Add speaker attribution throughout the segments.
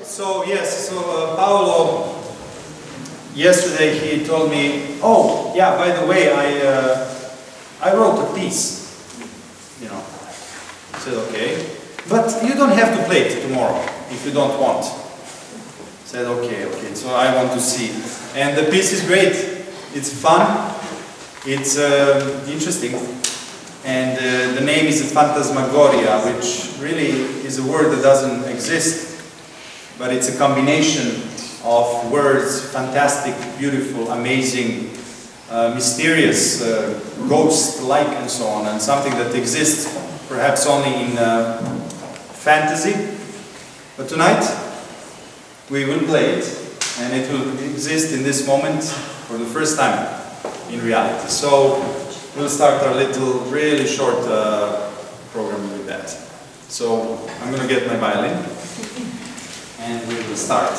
Speaker 1: So yes, Paolo, yesterday he told me, oh yeah, by the way, I wrote a piece, you know. I said, okay, but you don't have to play it tomorrow if you don't want. I said, okay, so I want to see. And the piece is great, it's fun, it's interesting, and the name is Phantasmagoria, which really is a word that doesn't exist. But it's a combination of words, fantastic, beautiful, amazing, mysterious, ghost-like and so on, and something that exists perhaps only in fantasy. But tonight, we will play it, and it will exist in this moment for the first time in reality. So, we'll start our little, really short program with that. So, I'm going to get my violin. And we will start.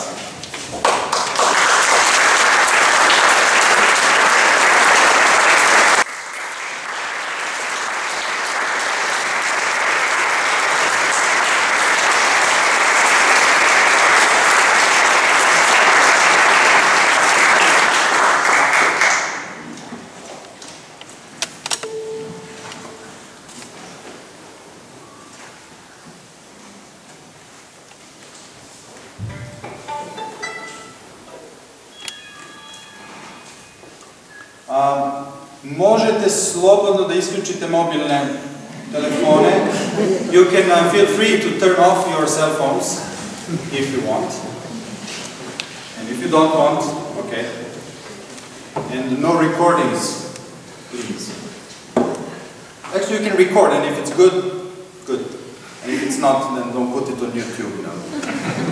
Speaker 1: Možete slobodno da isključite mobilne telefone. You can feel free to turn off your cell phones if you want. And if you don't want, okay. And no recordings, please. Actually, you can record, and if it's good, good. And if it's not, then don't put it on YouTube, you know.